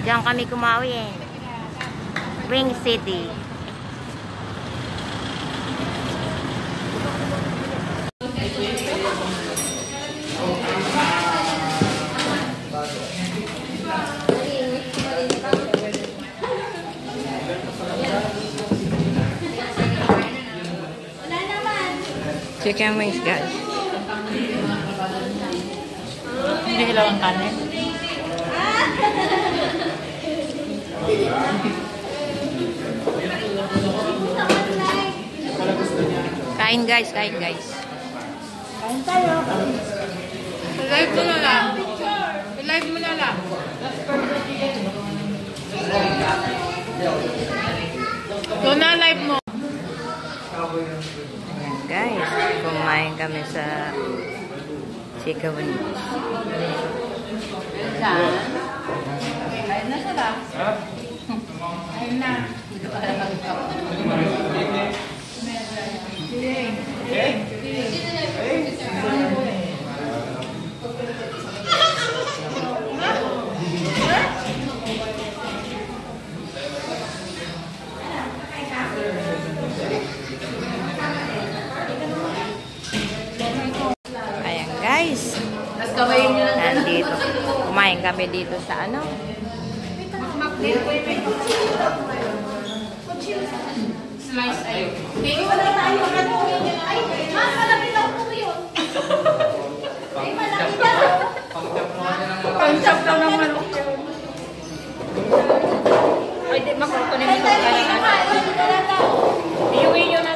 Diyan kami kumawi eh. Wing City. Chicken wings, guys. Hindi hilaw ang kanin. Kain guys, kain guys. Kain tayo. I-live mo na lang. I-live mo na lang. Doon na live mo. Ayan guys, kumain kami sa chicken wings. Kain na sila. Kain na. Ayan guys, nandito. Kumain kami dito sa ano? Slice ayo. Ay, mas malaki daw po yun. Ay, malaki daw. Pang-chop lang naman. Ay, di makukunin mo ito. Iuwi nyo na